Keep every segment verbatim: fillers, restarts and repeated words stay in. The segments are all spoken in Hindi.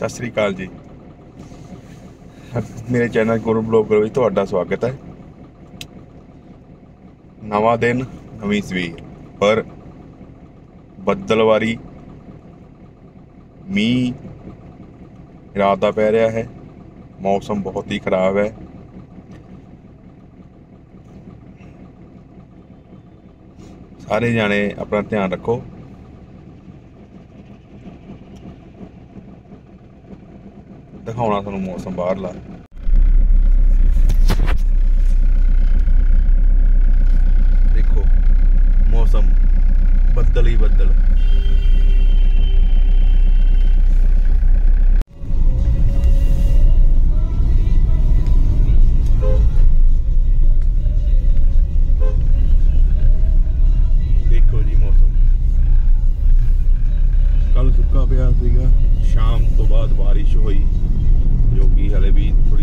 सत श्री अकाल जी। मेरे चैनल गुरु ब्लॉगर में तुहाडा स्वागत है। नवा दिन नवीं सवेर, पर बदलवारी मीह रात दा पै रहा है। मौसम बहुत ही खराब है। सारे जाने अपना ध्यान रखो। दिखाना तुहानूं मौसम बाहरला। देखो मौसम बदल ही बदल। देखो जी मौसम कल सुक्का पिया सीगा, शाम तो बाद बारिश हुई जो कि हले भी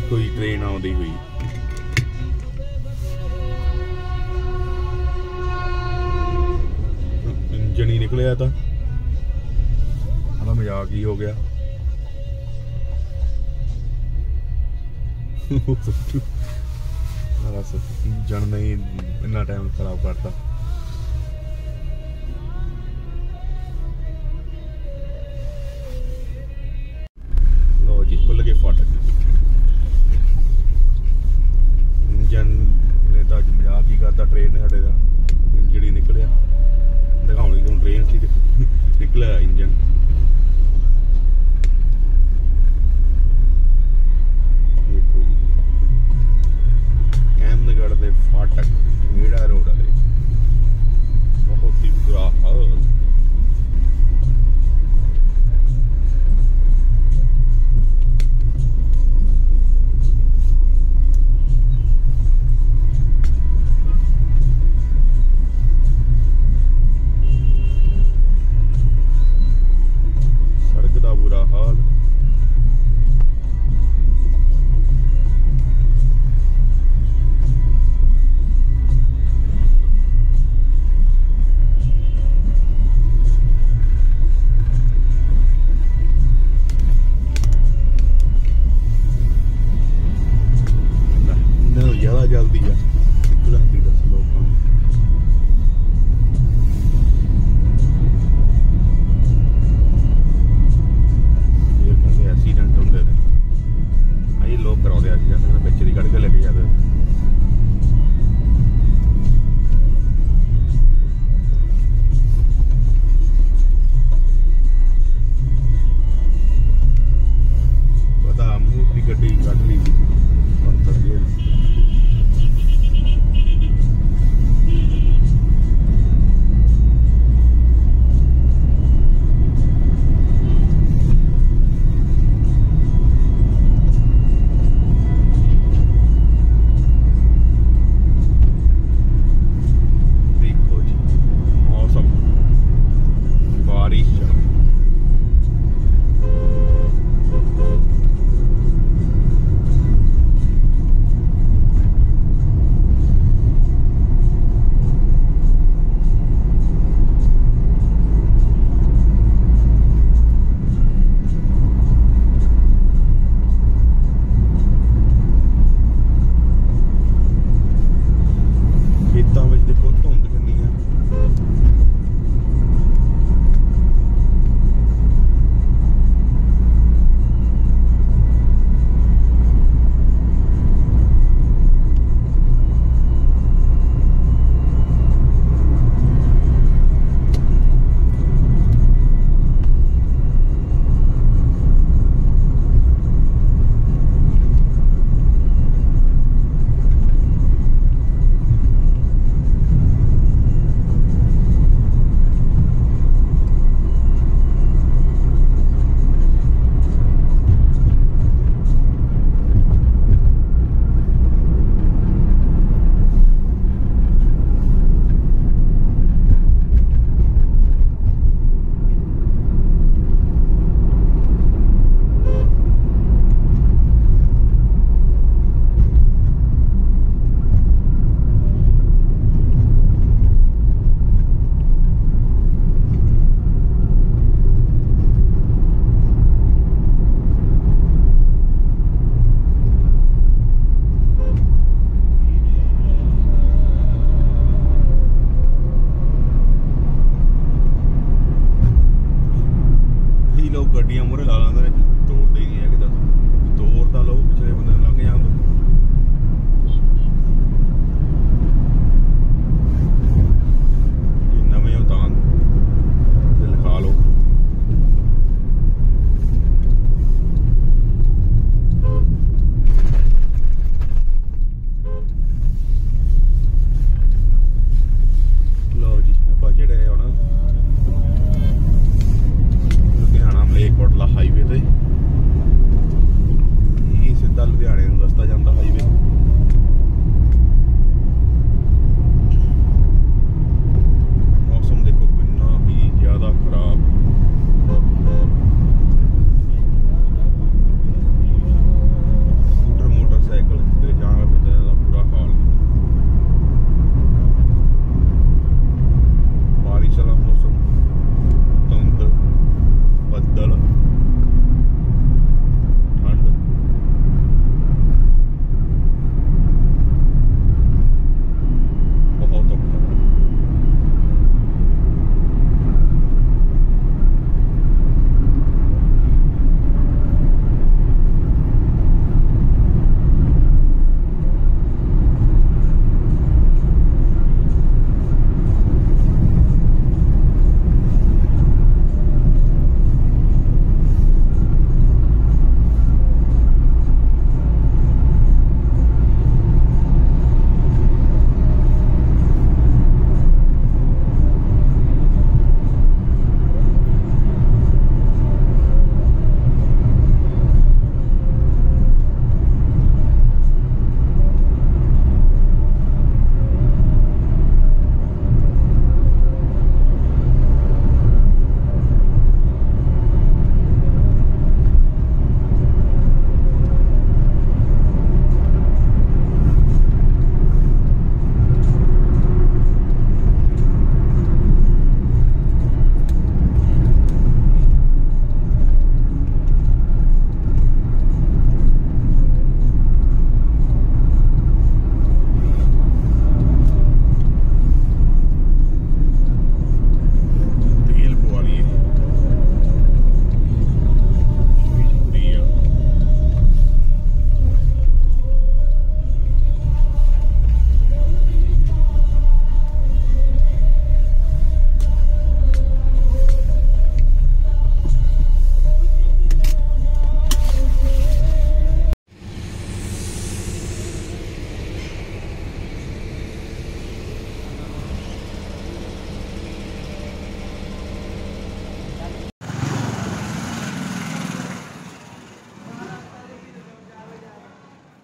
कोई ट्रेन आउंदी हुई। इंजन ही निकलिया था, मजाक ही हो गया। इंजन नहीं इतना टाइम खराब करता। लो जी खुल गए फाटक। इंजन ने तो अज मजाक ही करता ट्रेन ने साडे दा, इंजन ही निकलिया। दिखाउणी क्यों ट्रेन सी निकलिया इंजन। अहमदगढ़ के फाटक मेड़ा रोड वाले बहुत ही बुरा हाल।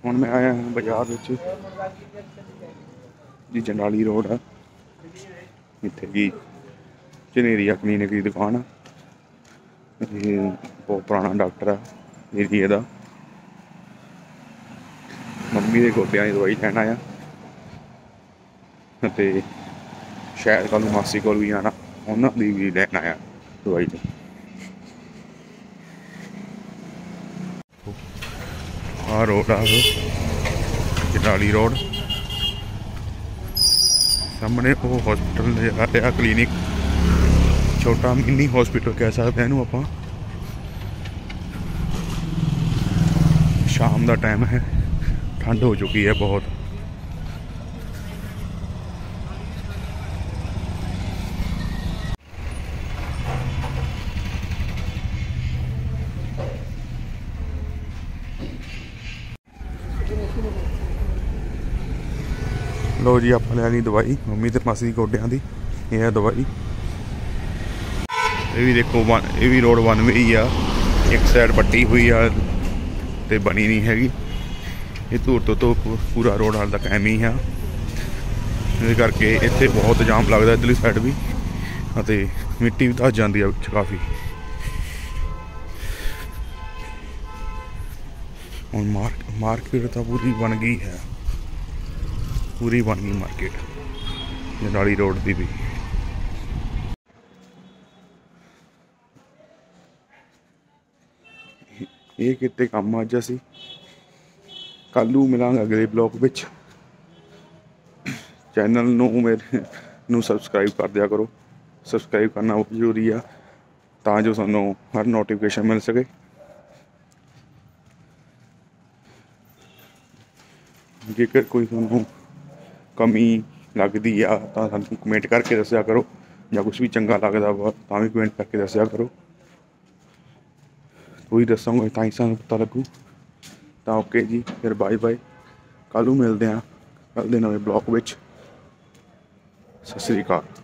हुण मैं आया हाँ बाजार विच जी जंडाली रोड है इत्थे जी झनेरिया क्लीनिक की दुकान है। ये बहुत पुराना डॉक्टर है एरिए का। मम्मी के गोड्डियां की दवाई लैन आया ते शायद कल मासी कोल भी आना उन्होंने भी लैन आया दवाई। आ रोड आ जटाली रोड सामने वो हॉस्पिटल नज़र आ रहा क्लीनिक छोटा मिनी हॉस्पिटल कह सकते हैं इनू आपां। शाम का टाइम है ठंड हो चुकी है बहुत। लो जी आप लै ली दवाई मम्मी ते मासी दी गोड्डियां दी। ये है दवाई। ये भी देखो वन ये भी रोड वन वे ही आ एक साइड पट्टी हुई आ ते बनी नहीं हैगी। ये दूर तो तो पूरा रोड हाल तक एवं ही है इस करके इत्थे बहुत जाम लगता इधरली साइड भी ते मिट्टी भी धस जाती है काफ़ी। हुण मार्क मार्केट तो पूरी बन गई है पूरी बन गई मार्केट जंडाली रोड की भी। ये किते काम अज असी कलू मिलांगे अगले ब्लॉग विच। चैनल नू मेरे नू सबसक्राइब कर दिया करो। सबसक्राइब करना बहुत जरूरी है तां जो सानू हर नोटिफिकेशन मिल सके। जेकर कोई सानू कमी लगती है तो सानू कमेंट करके दस्या करो या कुछ भी चंगा लगता वा तां भी कमेंट करके दस्या करो। कोई दसोगे तां ही सानू पता लगू। तो ओके जी फिर बाय बाय कल मिलते हैं कल दे नवे ब्लॉग विच। सत श्री अकाल।